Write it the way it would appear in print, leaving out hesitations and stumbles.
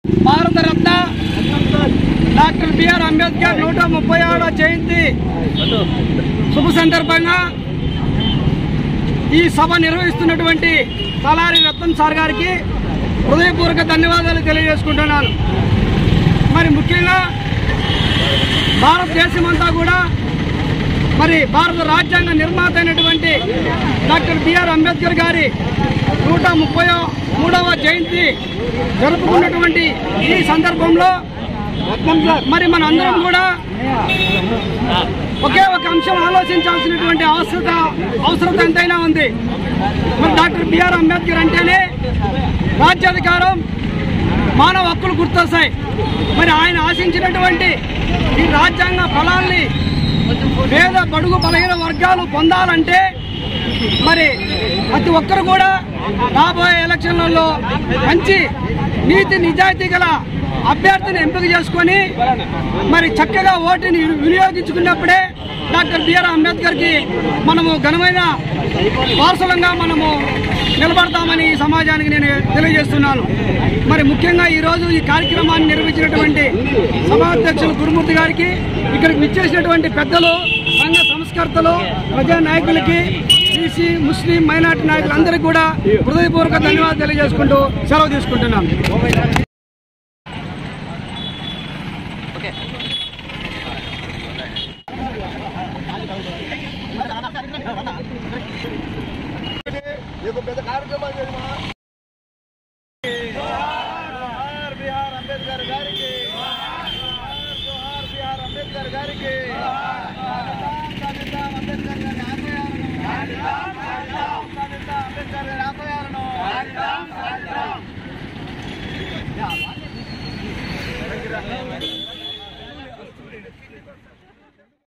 Bharat Ratna doctor B R Ambedkar 136వ జయంతి శుభ సందర్భంగా ఈ సభ నిర్వహిస్తున్నటువంటి తలారి రత్నం సార్ గారికి హృదయపూర్వక ధన్యవాదాలు తెలియజేసుకుంటున్నాను. మరి ముఖ్యంగా భారతదేశమంతా కూడా మరి భారత రాజ్యాంగ నిర్మాత అయినటువంటి డాక్టర్ బిఆర్ అంబేద్కర్ గారి 133వ జయంతి జరుపుకున్నటువంటి ఈ సందర్భంలో మరి మన అందరం కూడా ఒకే ఒక అంశం ఆలోచించాల్సినటువంటి అవసరత ఎంతైనా ఉంది. మరి డాక్టర్ బిఆర్ అంబేద్కర్ అంటేనే రాజ్యాధికారం, మానవ హక్కులు గుర్తొస్తాయి. మరి ఆయన ఆశించినటువంటి ఈ రాజ్యాంగ ఫలాల్ని పేద బడుగు బలహీన వర్గాలు పొందాలంటే మరి ప్రతి ఒక్కరు కూడా రాబోయే ఎలక్షన్లలో మంచి నీతి నిజాయితీ గల అభ్యర్థిని ఎంపిక చేసుకొని మరి చక్కగా ఓటుని వినియోగించుకున్నప్పుడే డాక్టర్ బిఆర్ అంబేద్కర్కి మనము ఘనమైన వారసులంగా మనము నిలబడతామని ఈ సమాజానికి నేను తెలియజేస్తున్నాను. మరి ముఖ్యంగా ఈరోజు ఈ కార్యక్రమాన్ని నిర్వహించినటువంటి సభాధ్యక్షులు గురుమూర్తి గారికి, ఇక్కడికి విచ్చేసినటువంటి పెద్దలు, సంఘ సంస్కర్తలు, ప్రజా నాయకులకి, బీసీ, ముస్లిం, మైనార్టీ నాయకులందరికీ కూడా హృదయపూర్వక ధన్యవాదాలు తెలియజేసుకుంటూ సెలవు తీసుకుంటున్నాను. పెద్ద కార్యక్రమాలు బిఆర్ అంబేద్కర్ గారికి, బిఆర్ అంబేద్కర్ గారికి, అంబేద్కర్ గారి ఆశయాలను